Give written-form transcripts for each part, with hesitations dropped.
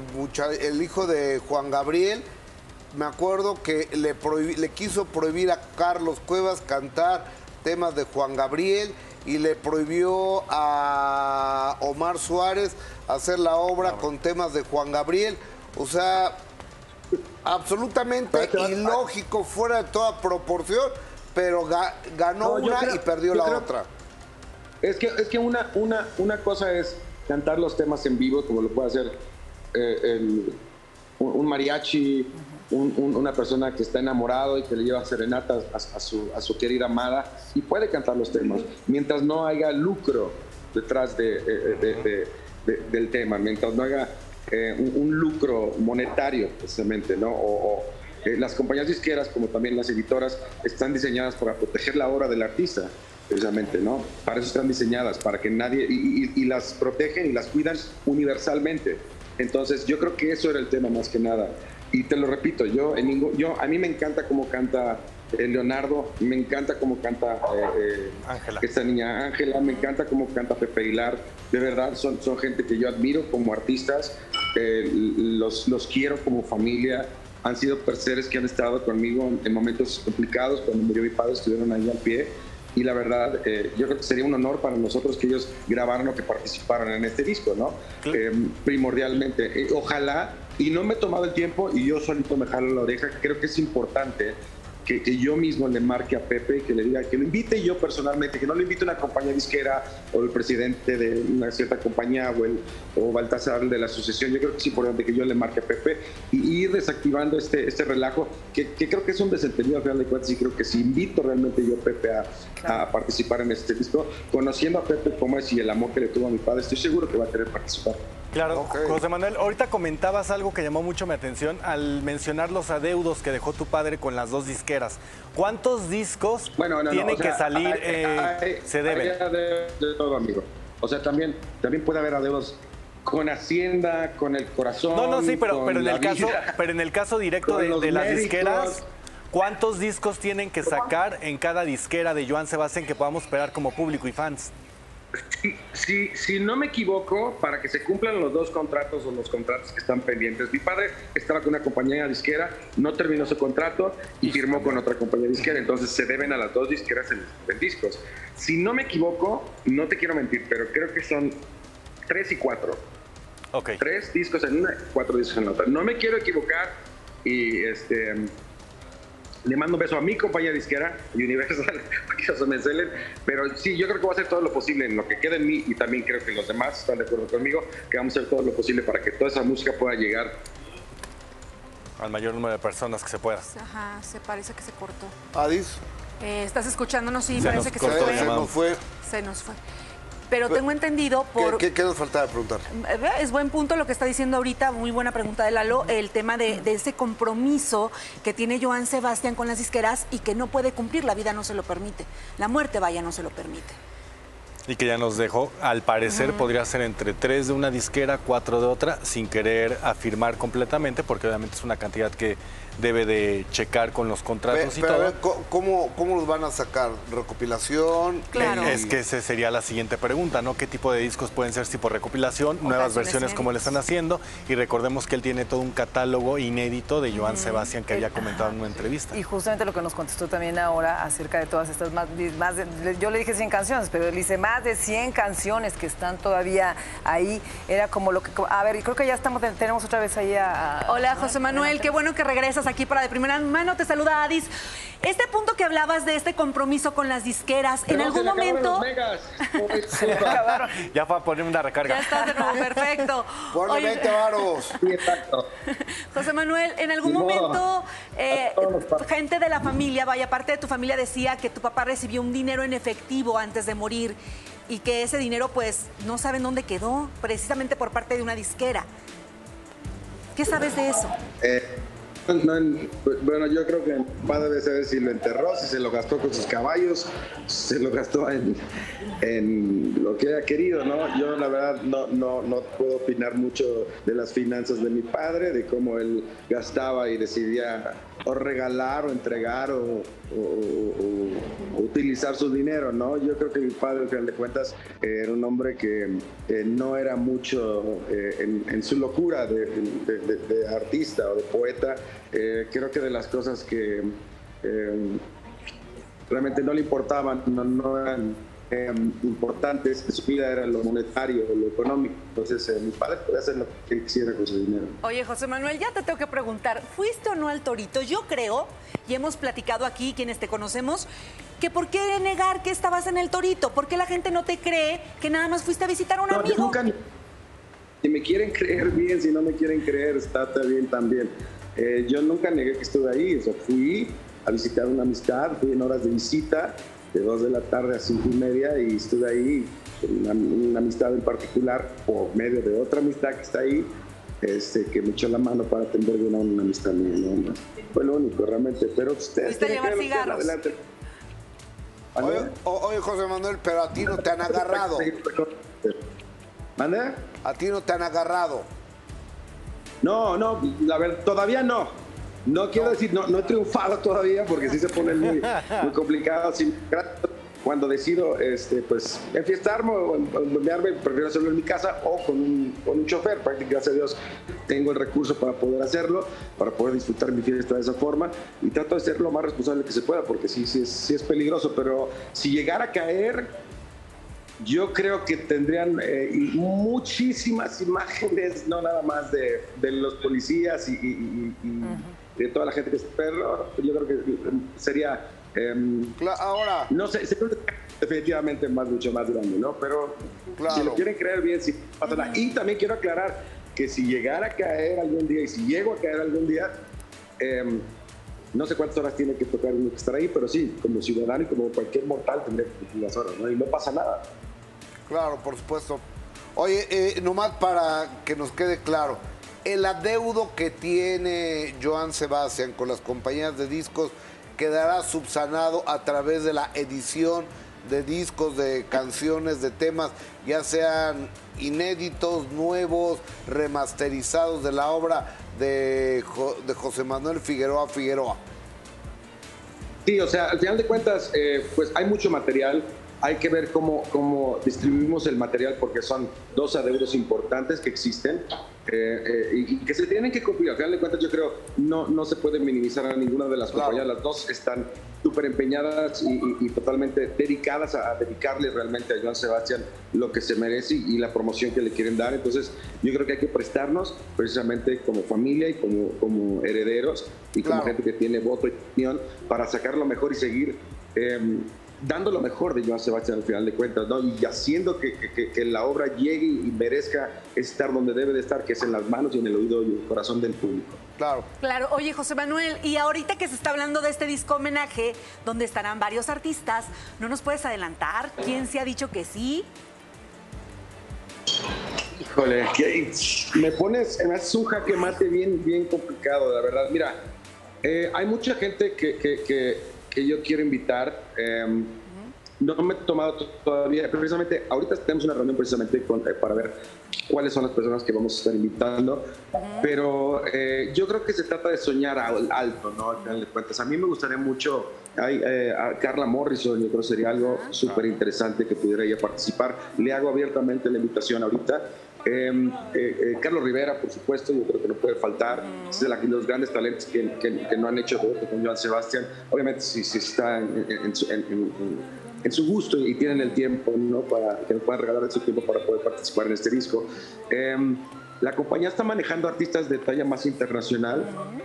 el hijo de Juan Gabriel, me acuerdo que le quiso prohibir a Carlos Cuevas cantar temas de Juan Gabriel y le prohibió a Omar Suárez hacer la obra con temas de Juan Gabriel. O sea, absolutamente ilógico, fuera de toda proporción, pero ganó una y perdió la otra. Es que una cosa es cantar los temas en vivo, como lo puede hacer un mariachi, una persona que está enamorado y que le lleva serenatas a su querida amada, y puede cantar los temas, mientras no haya lucro detrás del tema, mientras no haya un lucro monetario, precisamente, ¿no? Las compañías disqueras, como también las editoras, están diseñadas para proteger la obra del artista, precisamente, ¿no? Para eso están diseñadas, para que nadie... Y las protegen y las cuidan universalmente. Entonces, yo creo que eso era el tema más que nada. Y te lo repito, a mí me encanta cómo canta Leonardo, me encanta cómo canta esta niña Ángela, me encanta cómo canta Pepe Aguilar. De verdad, son gente que yo admiro como artistas, los quiero como familia. Han sido seres que han estado conmigo en momentos complicados. Cuando murió mi padre, estuvieron ahí al pie. Y la verdad, yo creo que sería un honor para nosotros que ellos grabaran o que participaran en este disco, ¿no? Primordialmente. Ojalá, y no me he tomado el tiempo y yo solito me jalo la oreja, creo que es importante que yo mismo le marque a Pepe y que le diga, que lo invite yo personalmente, que no lo invite una compañía disquera o el presidente de una cierta compañía o Baltasar de la asociación. Yo creo que es importante que yo le marque a Pepe y ir desactivando este relajo, que creo que es un desentendido al final de cuentas, y creo que si invito realmente yo a Pepe a participar en este disco, conociendo a Pepe como es y el amor que le tuvo a mi padre, estoy seguro que va a querer participar. Claro, José Manuel, ahorita comentabas algo que llamó mucho mi atención al mencionar los adeudos que dejó tu padre con las dos disqueras. ¿Cuántos discos tienen que salir? Se deben. Hay de todo, amigo. O sea, también puede haber adeudos con Hacienda, con el corazón. No, sí, pero en el caso directo de las disqueras, ¿cuántos discos tienen que sacar en cada disquera de Joan Sebastián que podamos esperar como público y fans? Si no me equivoco, para que se cumplan los dos contratos o los contratos que están pendientes. Mi padre estaba con una compañía disquera, no terminó su contrato y firmó con otra compañía disquera, entonces se deben a las dos disqueras en discos. Si no me equivoco, no te quiero mentir, pero creo que son 3 y 4. 3 discos en una, 4 discos en la otra. No me quiero equivocar y le mando un beso a mi compañía disquera, Universal, porque ellos me celen, pero sí, yo creo que voy a hacer todo lo posible en lo que quede en mí, y también creo que los demás están de acuerdo conmigo, que vamos a hacer todo lo posible para que toda esa música pueda llegar al mayor número de personas que se pueda. Ajá, se parece que se cortó. Adis. ¿Estás escuchándonos? Sí, se parece que se nos fue. Se nos fue. Pero tengo entendido por... ¿Qué nos faltaba preguntar? Es buen punto lo que está diciendo ahorita, muy buena pregunta de Lalo, el tema de ese compromiso que tiene Joan Sebastián con las disqueras y que no puede cumplir, la vida no se lo permite, la muerte, vaya, no se lo permite. Y que ya nos dejó, al parecer podría ser entre 3 de una disquera, 4 de otra, sin querer afirmar completamente, porque obviamente es una cantidad que debe de checar con los contratos y todo. A ver, ¿cómo los van a sacar? ¿Recopilación? Claro. Es que esa sería la siguiente pregunta, ¿no? ¿Qué tipo de discos pueden ser tipo recopilación, nuevas versiones como le están haciendo? Y recordemos que él tiene todo un catálogo inédito de Joan Sebastián que había comentado en una entrevista. Y justamente lo que nos contestó también ahora acerca de todas estas yo le dije 100 canciones, pero él dice más de 100 canciones que están todavía ahí. Era como lo que... A ver, y creo que ya tenemos otra vez ahí Hola, José Manuel, qué bueno que regresas aquí para De Primera Mano. Te saluda Adis. Este punto que hablabas de este compromiso con las disqueras, en algún momento... Ya fue a poner una recarga. Ya estás de nuevo, perfecto. Ponle 20 varos. Sí, exacto. José Manuel, en algún momento gente de la familia, vaya, parte de tu familia decía que tu papá recibió un dinero en efectivo antes de morir y que ese dinero pues no saben dónde quedó, precisamente por parte de una disquera. ¿Qué sabes de eso? bueno, yo creo que mi padre debe saber si lo enterró, si se lo gastó con sus caballos, si se lo gastó en lo que haya querido, ¿no? Yo la verdad no puedo opinar mucho de las finanzas de mi padre, de cómo él gastaba y decidía o regalar o entregar o utilizar su dinero, ¿no? Yo creo que mi padre, al final de cuentas, era un hombre que no era mucho en su locura de artista o de poeta. Creo que de las cosas que realmente no le importaban, no eran importantes en su vida era lo monetario, lo económico. Entonces mi padre podía hacer lo que él quisiera con su dinero. Oye, José Manuel, ya te tengo que preguntar, ¿fuiste o no al Torito? Yo creo, y hemos platicado aquí, quienes te conocemos, que ¿por qué negar que estabas en el Torito? ¿Por qué la gente no te cree que nada más fuiste a visitar a un amigo? Nunca, si me quieren creer bien, si no me quieren creer, está bien también. Yo nunca negué que estuve ahí, o sea, fui a visitar una amistad, fui en horas de visita, de 2 de la tarde a 5:30, y estuve ahí con una amistad en particular, por medio de otra amistad que está ahí, que me echó la mano para atender bien a una amistad mía, ¿no? Fue lo único realmente, pero ustedes ¿fuiste a llevar cigarros? Adelante. Oye, José Manuel, pero a ti no te han agarrado. ¿Mande? A ti no te han agarrado. No, la verdad, todavía no. No quiero decir, no he triunfado todavía porque sí se pone muy complicado. Cuando decido pues enfiestarme o enviarme, prefiero hacerlo en mi casa o con un chofer. Prácticamente, gracias a Dios, tengo el recurso para poder hacerlo, para poder disfrutar mi fiesta de esa forma, y trato de ser lo más responsable que se pueda, porque sí es peligroso. Pero si llegara a caer, yo creo que tendrían muchísimas imágenes, no nada más de los policías y de toda la gente que es perro. Yo creo que sería... ahora, no sé, definitivamente mucho más grande, ¿no? Pero claro, si lo quieren creer bien, sí pasa nada. Y también quiero aclarar que si llegara a caer algún día, y si llego a caer algún día, no sé cuántas horas tiene que tocar uno que estar ahí, pero sí, como ciudadano y como cualquier mortal tendría que cumplir las horas, ¿no? Y no pasa nada. claro, por supuesto. Oye, nomás para que nos quede claro, el adeudo que tiene Joan Sebastián con las compañías de discos quedará subsanado a través de la edición de discos, de canciones, de temas, ya sean inéditos, nuevos, remasterizados de la obra de José Manuel Figueroa. Sí, o sea, al final de cuentas, pues hay mucho material. Hay que ver cómo distribuimos el material, porque son 2 adeudos importantes que existen y que se tienen que cumplir. Al final de cuentas, yo creo no se puede minimizar a ninguna de las compañías. Las 2 están súper empeñadas y totalmente dedicadas a dedicarle realmente a Joan Sebastián lo que se merece y la promoción que le quieren dar. Entonces, yo creo que hay que prestarnos precisamente como familia y como herederos y como gente que tiene voto y opinión para sacar lo mejor y seguir dando lo mejor de Joan Sebastián al final de cuentas, ¿no? Y haciendo que la obra llegue y merezca estar donde debe de estar, que es en las manos y en el oído y el corazón del público. Claro. Claro. Oye, José Manuel, y ahorita que se está hablando de este disco homenaje, donde estarán varios artistas, ¿no nos puedes adelantar quién se ha dicho que sí? Híjole, me haces un jaque mate bien complicado, la verdad. Mira, hay mucha gente que yo quiero invitar. No me he tomado todavía, precisamente ahorita tenemos una reunión precisamente para ver cuáles son las personas que vamos a estar invitando, pero yo creo que se trata de soñar alto, ¿no? Al final de cuentas, a mí me gustaría mucho, a Carla Morrison, yo creo que sería algo súper interesante que pudiera ella participar. Le hago abiertamente la invitación ahorita. Carlos Rivera, por supuesto, yo creo que no puede faltar. Es de los grandes talentos que no han hecho dueto con Joan Sebastián. Obviamente, si está en su gusto y tienen el tiempo, ¿no? Para que nos puedan regalar su tiempo para poder participar en este disco. La compañía está manejando artistas de talla más internacional.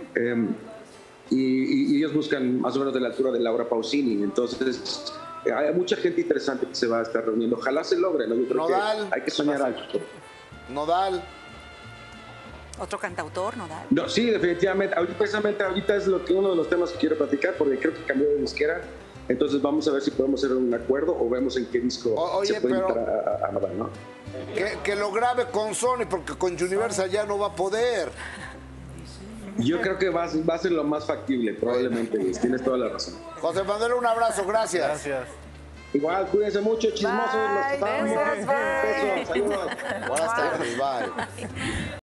Y ellos buscan más o menos de la altura de Laura Pausini. Entonces, hay mucha gente interesante que se va a estar reuniendo. Ojalá se logre, ¿no? Yo creo Nodal. que hay que soñar alto. Nodal. ¿Otro cantautor, Nodal? No, sí, definitivamente. Precisamente ahorita es uno de los temas que quiero platicar, porque creo que cambió de disquera. Entonces vamos a ver si podemos hacer un acuerdo o vemos en qué disco se puede invitar a Nodal, ¿no? Que lo grabe con Sony, porque con Universal ya no va a poder. Yo creo que va a ser lo más factible, probablemente, Luis. Tienes toda la razón. José Manuel, un abrazo, gracias. Gracias. Igual, cuídense mucho, chismosos. Los Bye, estamos. besos, bye. Besos, saludos. Buenas tardes, bye.